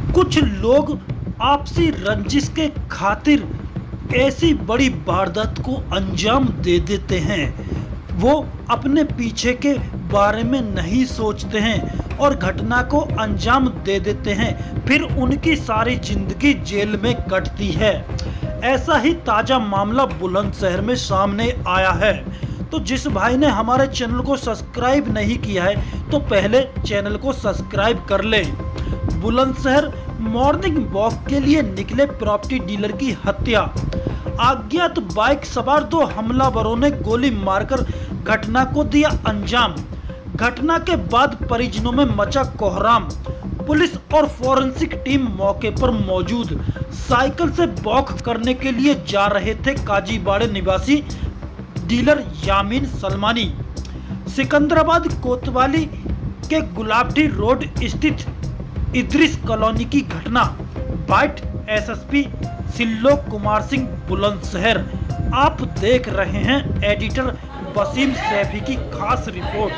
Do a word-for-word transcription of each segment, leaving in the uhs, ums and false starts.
कुछ लोग आपसी रंजिश के खातिर ऐसी बड़ी वारदात को अंजाम दे देते हैं। वो अपने पीछे के बारे में नहीं सोचते हैं और घटना को अंजाम दे देते हैं, फिर उनकी सारी जिंदगी जेल में कटती है। ऐसा ही ताज़ा मामला बुलंदशहर में सामने आया है। तो जिस भाई ने हमारे चैनल को सब्सक्राइब नहीं किया है तो पहले चैनल को सब्सक्राइब कर ले। बुलंदशहर मॉर्निंग वॉक के लिए निकले प्रॉपर्टी डीलर की हत्या। अज्ञात तो बाइक सवार दो हमलावरों ने गोली मारकर घटना को दिया अंजाम। घटना के बाद परिजनों में मचा कोहराम। पुलिस और फोरेंसिक टीम मौके पर मौजूद। साइकिल से वॉक करने के लिए जा रहे थे काजीबाड़े निवासी डीलर यामीन सलमानी। सिकंदराबाद कोतवाली के गुलाबडी रोड स्थित इद्रिस कॉलोनी की घटना। Byte SSP Shlok Kumar Singh Bulandshahr. आप देख रहे हैं एडिटर वसीम सैफी की खास रिपोर्ट।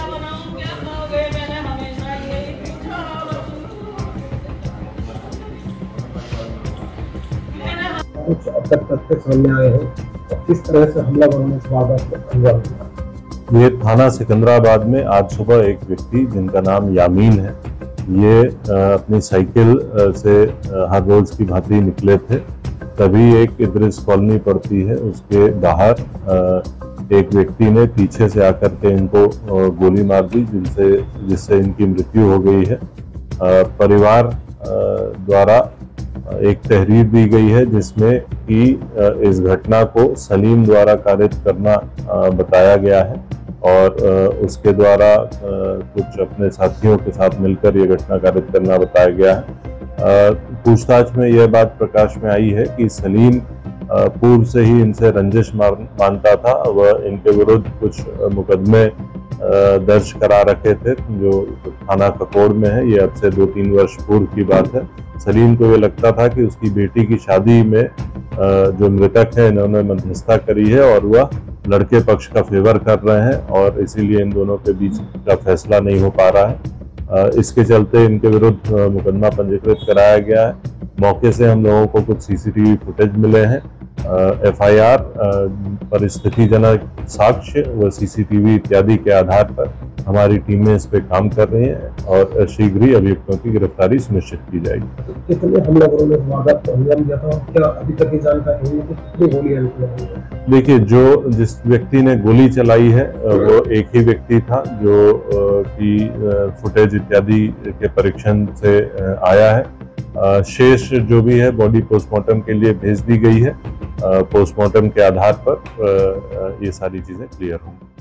कुछ अब तक तथ्य सामने आए हैं, किस तरह से हमलावरों ने इस वारदात को अंजाम दिया। ये थाना सिकंदराबाद में आज सुबह एक व्यक्ति जिनका नाम यामीन है, ये अपनी साइकिल से हर रोज की भांति निकले थे। तभी एक इद्रिस कॉलोनी पड़ती है, उसके बाहर एक व्यक्ति ने पीछे से आकर के इनको गोली मार दी, जिनसे जिससे इनकी मृत्यु हो गई है। परिवार द्वारा एक तहरीर दी गई है जिसमें कि इस घटना को सलीम द्वारा कारित करना बताया गया है और उसके द्वारा कुछ अपने साथियों के साथ मिलकर ये घटना कारित करना बताया गया है। पूछताछ में यह बात प्रकाश में आई है कि सलीम पूर्व से ही इनसे रंजिश मानता था। वह इनके विरुद्ध कुछ मुकदमे दर्ज करा रखे थे जो थाना ककोड़ में है। ये अब से दो तीन वर्ष पूर्व की बात है। सलीम को ये लगता था कि उसकी बेटी की शादी में जो मृतक है इन्होंने मध्यस्थता करी है और वह लड़के पक्ष का फेवर कर रहे हैं और इसीलिए इन दोनों के बीच का फैसला नहीं हो पा रहा है। इसके चलते इनके विरुद्ध मुकदमा पंजीकृत कराया गया है। मौके से हम लोगों को कुछ सीसीटीवी फुटेज मिले हैं। एफआईआर, परिस्थितिजनक साक्ष्य व सीसीटीवी इत्यादि के आधार पर हमारी टीमें इस पे काम कर रही हैं और शीघ्र ही अभियुक्तों की गिरफ्तारी सुनिश्चित की जाएगी। कितने हमलावरों ने वारदात को अंजाम दिया था और क्या अभी तक की जानकारी है कि कितनी गोलियां निकली? देखिए, जो जिस व्यक्ति ने गोली चलाई है वो एक ही व्यक्ति था जो की फुटेज इत्यादि के परीक्षण से आया है। शेष जो भी है बॉडी पोस्टमार्टम के लिए भेज दी गई है। पोस्टमार्टम के आधार पर ये सारी चीजें क्लियर होंगी।